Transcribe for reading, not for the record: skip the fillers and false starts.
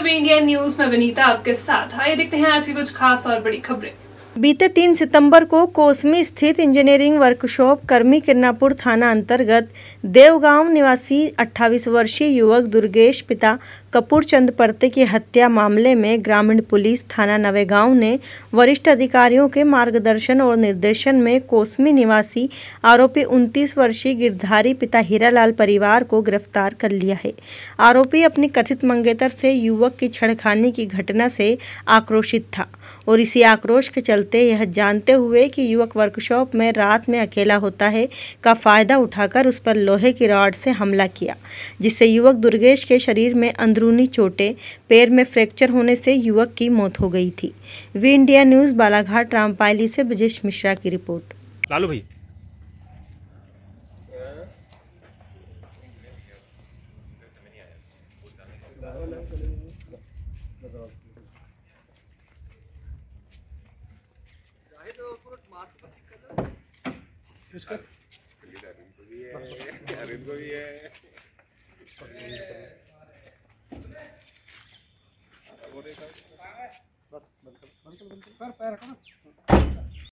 We India news में विनीता आपके साथ। आइए देखते हैं आज की कुछ खास और बड़ी खबरें। बीते 3 सितंबर को कोसमी स्थित इंजीनियरिंग वर्कशॉप कर्मी किरनापुर थाना अंतर्गत देवगांव निवासी 28 वर्षीय युवक दुर्गेश पिता कपूर चंद परते की हत्या मामले में ग्रामीण पुलिस थाना नवेगांव ने वरिष्ठ अधिकारियों के मार्गदर्शन और निर्देशन में कोसमी निवासी आरोपी 29 वर्षीय गिरधारी पिता हीरालाल परिवार को गिरफ्तार कर लिया है। आरोपी अपनी कथित मंगेतर से युवक की छेड़खानी की घटना से आक्रोशित था और इसी आक्रोश के चलते यह जानते हुए कि युवक वर्कशॉप में रात में अकेला होता है का फायदा उठाकर उस पर लोहे की रॉड से हमला किया, जिससे युवक दुर्गेश के शरीर में अंदरूनी चोटें, पैर में फ्रैक्चर होने से युवक की मौत हो गई थी। V India news Balaghat Rampayli से ब्रजेश मिश्रा की रिपोर्ट। लालू भाई इसका अरविंद को भी है पैर हटा ना।